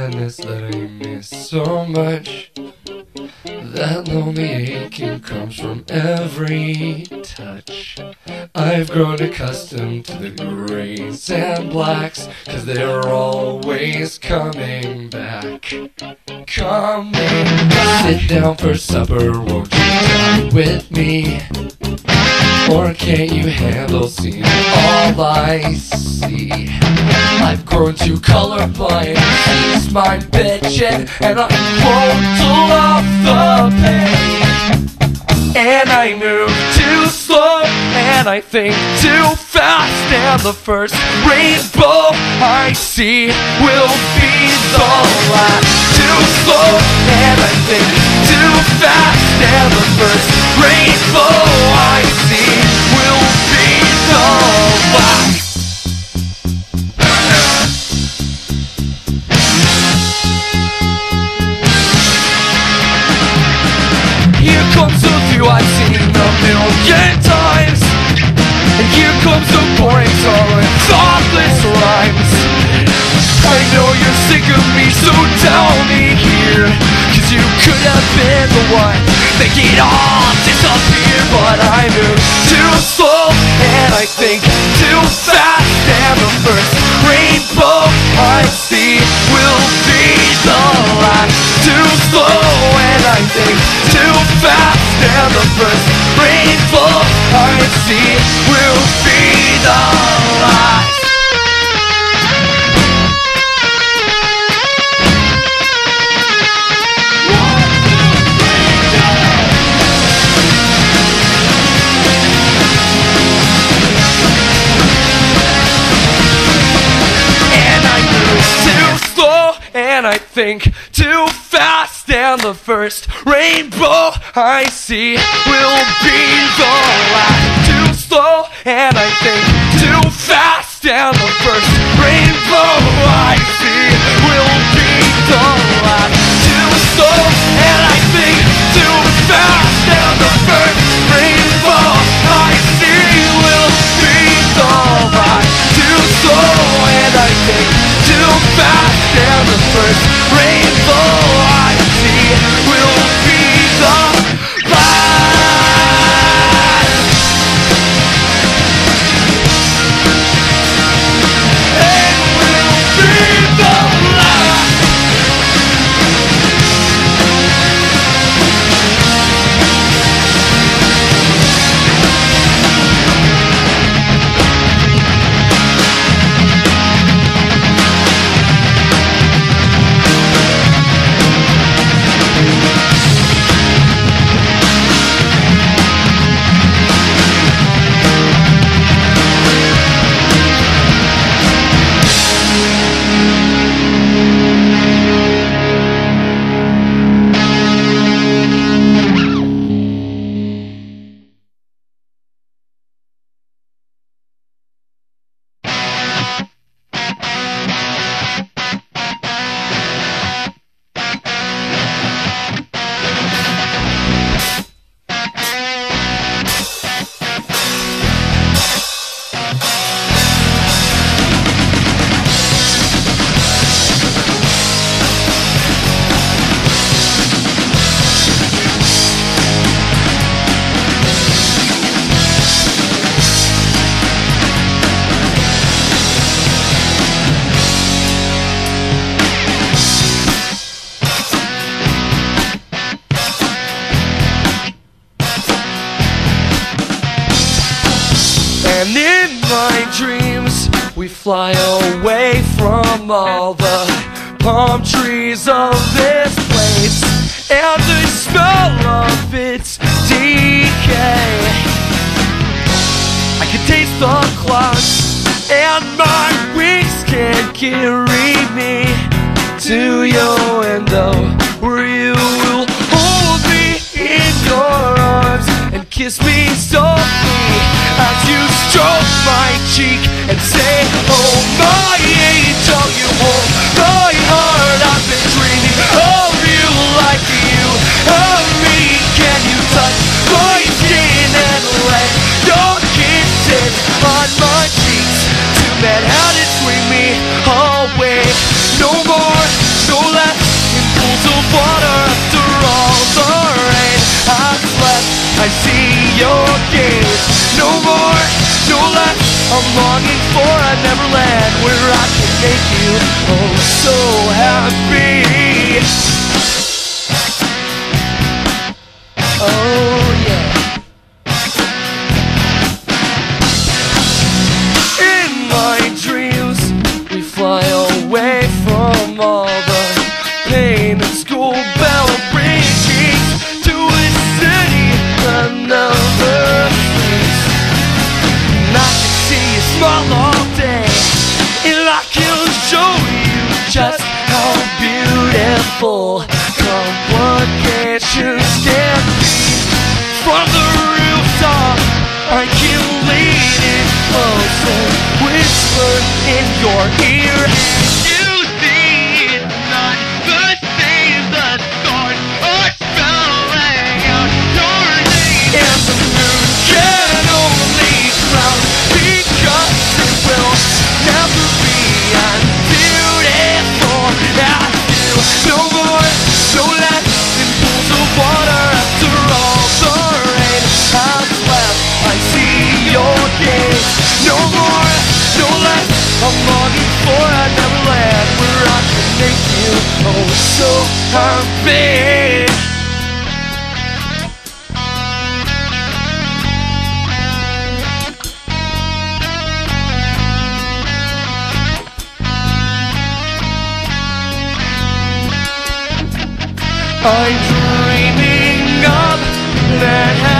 sadness that I miss so much. That lonely aching comes from every touch. I've grown accustomed to the grays and blacks, 'cause they're always coming back. Coming back. Sit down for supper, won't you dine with me? Or can't you handle seeing all I see? I've grown too colorblind, she's my bitchin', and I won't love the pain. And I move too slow, and I think too fast, and the first rainbow I see will be the last. Too slow, and I think too fast, and the first rainbow I see will be the last. Here comes the view I've seen a million times, and here comes the boring song and thoughtless rhymes. I know you're sick of me, so tell me here, 'cause you could have been the one make it all disappear. But I move too slow, and I think too fast, and the first rainbow I see will be the last. Too slow, and I think too fast, and the first rainbow I see will be the last. And I think too fast, and the first rainbow I see will be the last. Too slow, and I think too fast, and the first rainbow I see will be the last. Too slow, and I think too fast, and the first rainbow I see will be the last. Too slow, and I think too fast, and the first rainbow I see will be the last. It will be the last. And in my dreams we fly away from all the palm trees of this place, and the smell of its decay. I can taste the clouds, and my wings can't carry me to your window, where you will hold me in your arms and kiss me softly as you stroke my cheek and say, oh my angel, you hold my heart. I've been dreaming of you like you of me. Can you touch my skin and let your kisses on my cheeks to Manhattan swing me away? No more, no make you oh so happy. Oh yeah. In my dreams we fly away from all the pain and school bell ringing to a city another place. And I can see you smile all day, and I can show you just how beautiful complications can be. From the rooftop I can lean in close and whisper in your ear. You see, it's not the same. The stars are spelling out your name, and the moon can only cloud because it will never be as beautiful as you. No more, no less than pools of water after all the rain has left. I see your gaze. No more, no less. I'm longing for a Neverland where I can make you oh so happy. I'm dreaming of that